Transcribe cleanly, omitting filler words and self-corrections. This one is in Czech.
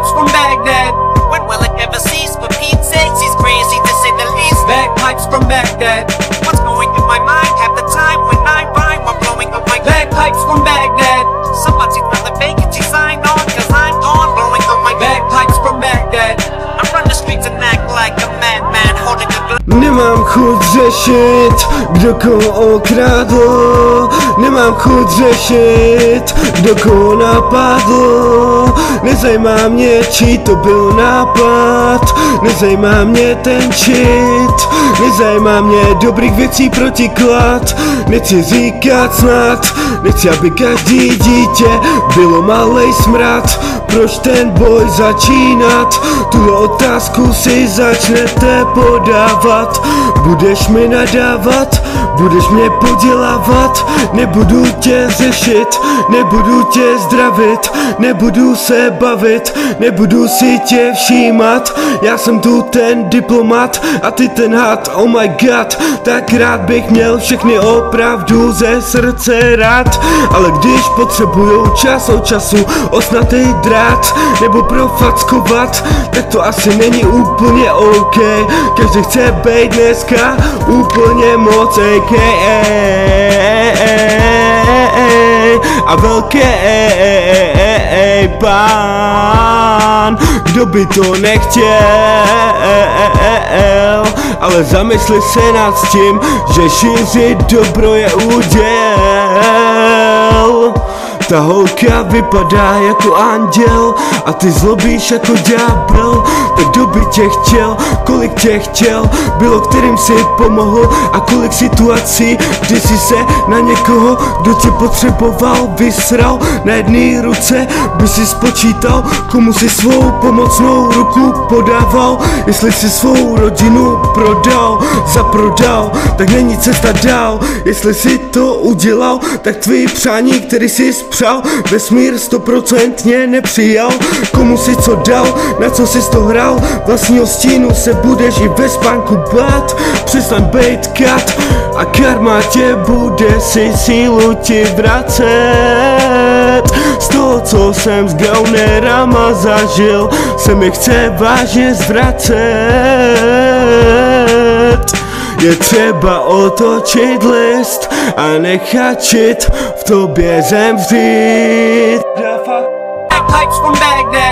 Bagpipes from Baghdad. When will it ever cease? For Pete's sakes, he's crazy to say the least. Bagpipes from Baghdad. What's going through my mind? Half the time when I rhyme, I'm blowing up my bagpipes from Baghdad. Somebody's another vacancy sign on, cause I'm gone, blowing up my bagpipes from Baghdad. I run the streets and act like a madman, holding a gun. Nemám chuť řešit, kdo koho okradl. Nemám chuť řešit, kdo koho napadl. Nezajímá mě, čí to byl nápad. Nezajímá mě ten cheat. Nezajímá mě dobrých věcí protiklad. Nechci říkat snad, nechci, aby každý dítě bylo malej smrad. Proč ten boj začínat? Tuhle otázku si začnete podávat. Budeš mi nadávat, budeš mě podělávat. Nebudu tě řešit, nebudu tě zdravit, nebudu se bavit, nebudu si tě všímat. Já jsem tu ten diplomat a ty ten had, oh my god. Tak rád bych měl všechny opravdu ze srdce rád. Ale když potřebujou čas od času osnatý drát nebo profackovat, tak to asi není úplně OK. Každý chce být dneska úplně moc AKA a velký pán. Kdo by to nechtěl, ale zamysli se nad tím, že šířit dobro je úděl. Ta holka vypadá jako anděl a ty zlobíš jako ďábel. Tak kdo by tě chtěl, kolik tě chtěl, bylo kterým si pomohl a kolik situací, kdy jsi se na někoho, kdo tě potřeboval, vysral. Na jedné ruce by si spočítal, komu si svou pomocnou ruku podával. Jestli si svou rodinu prodal, zaprodal, tak není cesta dál. Jestli si to udělal, tak tvý přání, který si přál, vesmír 100% nepřijal. Komu si co dal, na co si to hrál, vlastního stínu se budeš i ve spánku bát. Přestaň bejt kat a karma tě bude si sílu ti vracet. Z toho, co jsem s gaunerama zažil, se mi chce vážně zvracet. Je třeba otočit list a nechat šit v tobě zemřít. Bagpipes from Baghdad.